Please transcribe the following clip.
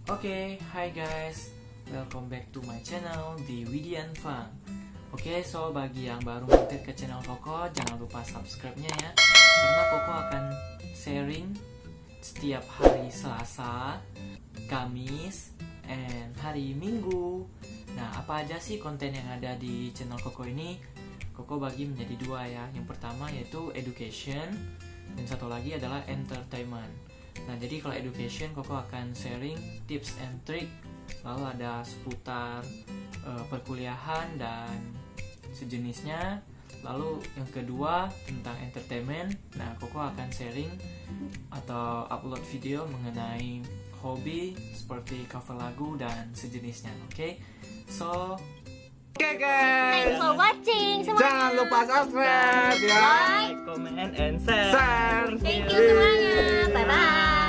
Hi guys, welcome back to my channel di Widian Fang. So bagi yang baru mampir ke channel Koko, jangan lupa subscribe-nya ya. Karena Koko akan sharing setiap hari Selasa, Kamis, and hari Minggu. Nah, apa aja sih konten yang ada di channel Koko ini? Koko bagi menjadi dua ya. Yang pertama yaitu education, dan satu lagi adalah entertainment. Nah, jadi kalau education, Koko akan sharing tips and trick, lalu ada seputar perkuliahan dan sejenisnya. Lalu yang kedua tentang entertainment, nah Koko akan sharing atau upload video mengenai hobi seperti cover lagu dan sejenisnya. Oke guys, Thanks for watching semuanya. jangan lupa subscribe ya. Like, comment and share. thank you semuanya. Bye bye.